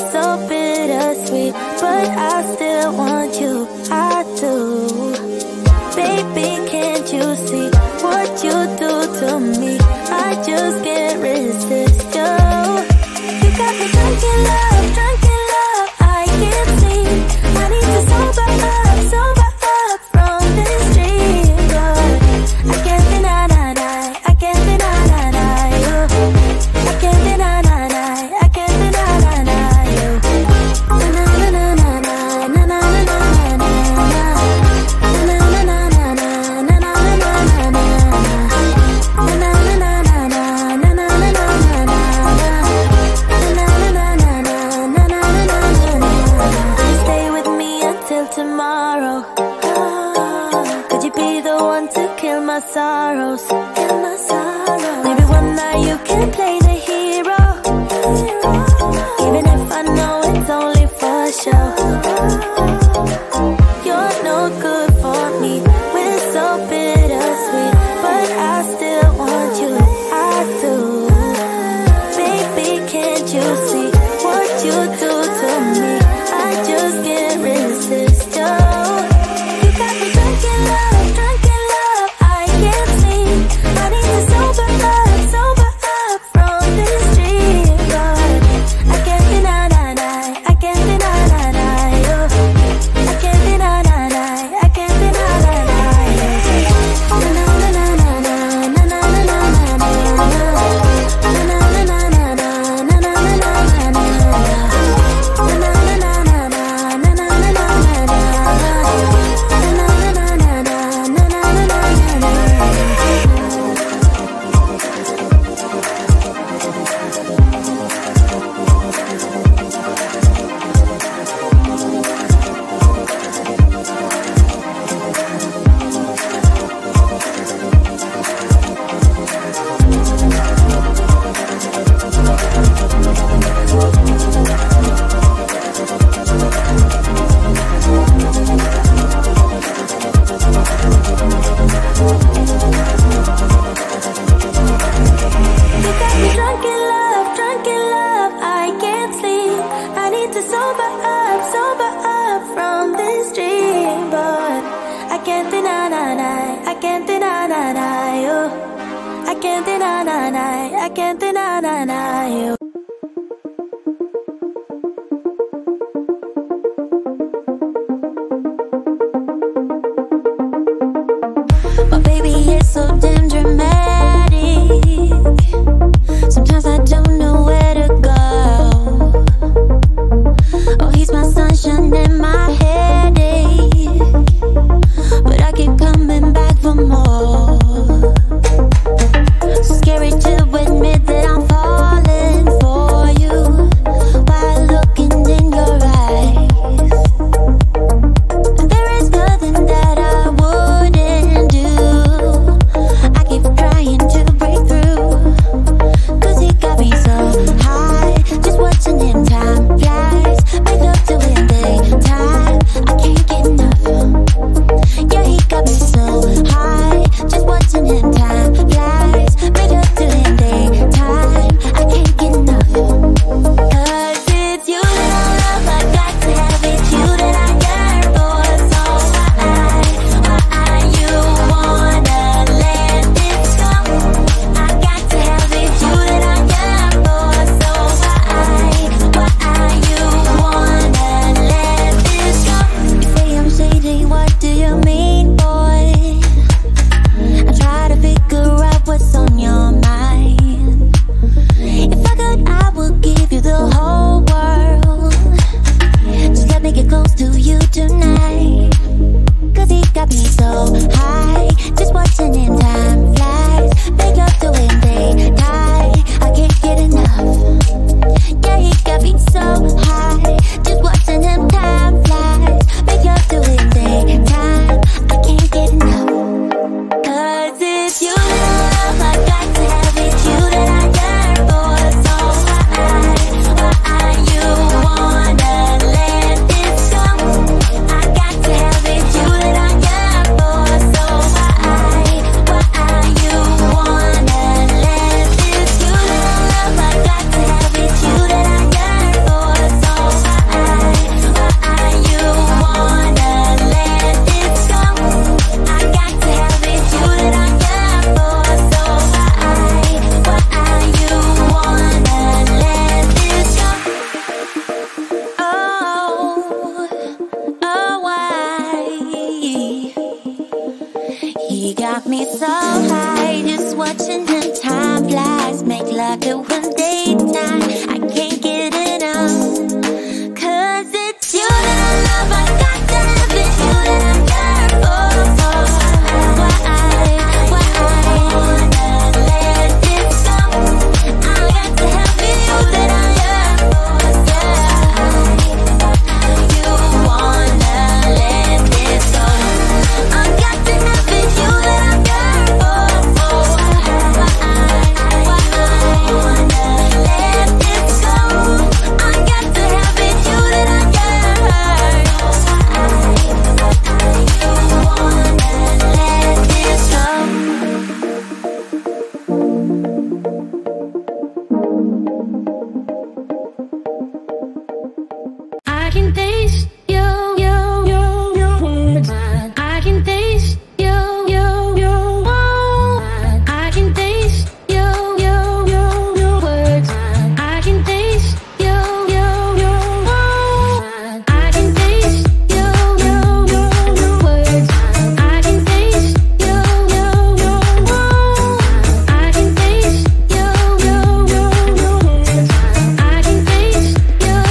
so bittersweet, but I still want you, I do. Baby, can't you see what you do to me? I just can't resist you. You got me drunk in love, I can't sleep. I need to sober up from this dream, but I can't deny, I can't deny you. I can't deny, I can't deny you. Na na na na na na na na na na na na na na na Stay with me until tomorrow. Could you be the one to kill my sorrows? Maybe one night you can play the hero, even if I know it's only for show. You're no good for me, we're so bittersweet, but I still want you, I do. Baby, can't you see what you do to me? I just can't resist you. You got me drunk in love, I can't sleep. I need to sober up from this dream, but I can't deny, I can't deny you. I can't deny, I can't deny you. Na na na na na na na na na na I can't deny you. Oh baby, it's so damn dramatic. Sometimes I don't know where to go. Oh, he's my sunshine and my headache, but I keep coming back for more. So scary to admit that I'm falling for you while looking in your eyes. And there is nothing that I wouldn't do. I keep trying to break through, 'cause he got me so high, just watching him. Time flies, make love to him daytime. I can't get enough. Yeah, he got me so high, just watching him. Time flies, make love to him daytime. I can't get enough. 'Cause it's you that I love, I got to have it. You that I yearn for. So why you wanna let this go? I got to have it. You that I yearn for. So why you wanna let this go? You say I'm shady, what do you mean, boy? I try to figure out what's on your mind. If I could, I would give you the whole world. Just let me get close to you tonight. 'Cause he got me so high, just watching him. Time flies, make love to him daytime. I can't get enough. Yeah, he got me so high, just watching him. Time flies, make love to him daytime. I can't get enough. 'Cause it's you that I love, I got to have it. You that I yearn for. So why you wanna let this go? I got to have it. You that I yearn for. So why you wanna let this? You that I love, I got to have it. You that I yearn for. can taste your words. I can taste your I can taste your words. I can taste your I can taste your words. I can taste your I can taste your words. I can taste your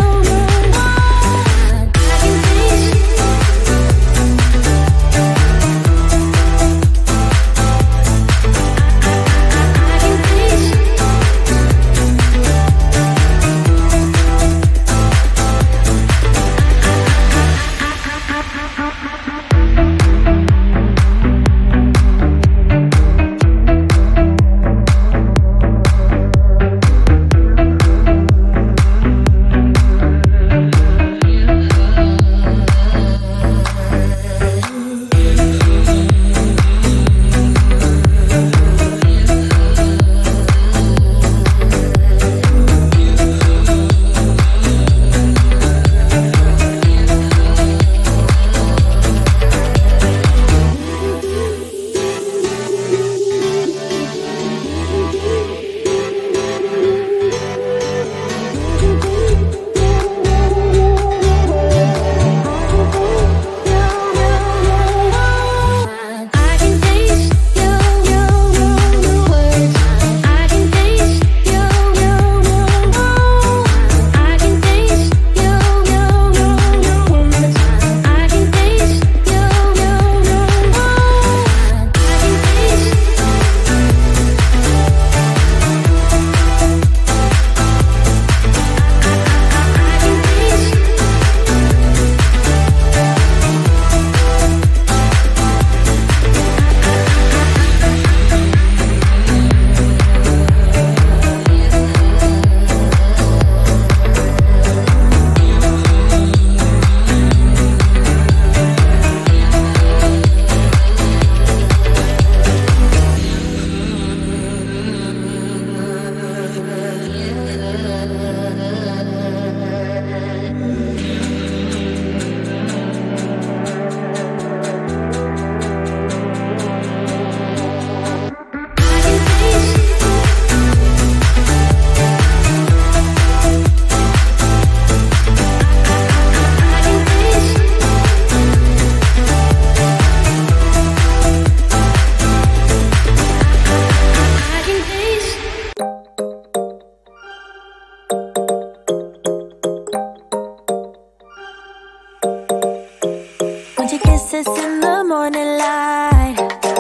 kisses in the morning light.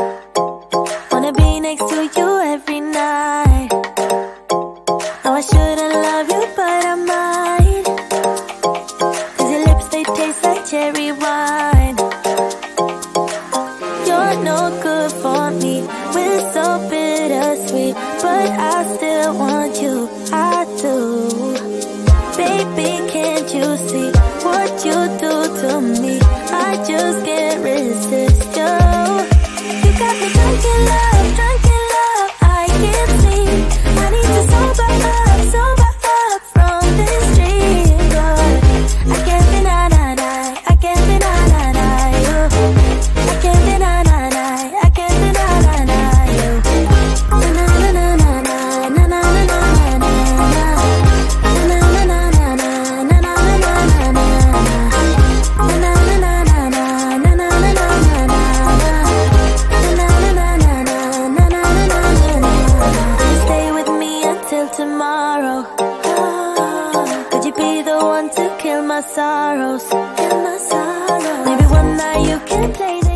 Wanna be next to you every night. No, I shouldn't love you, but I might. 'Cause your lips, they taste like cherry wine. You're no good for me, we're so bittersweet, but I still want you, I do. Baby, can't you see what you do to me? I just can't resist you. You got me drunk in love, I can't sleep. I need to sober up from this dream. But I can't deny, I can't deny you. I can't deny, I can't deny you. Na na na na na na na na na na. Tomorrow, could you be the one to kill my sorrows? Maybe one night you can play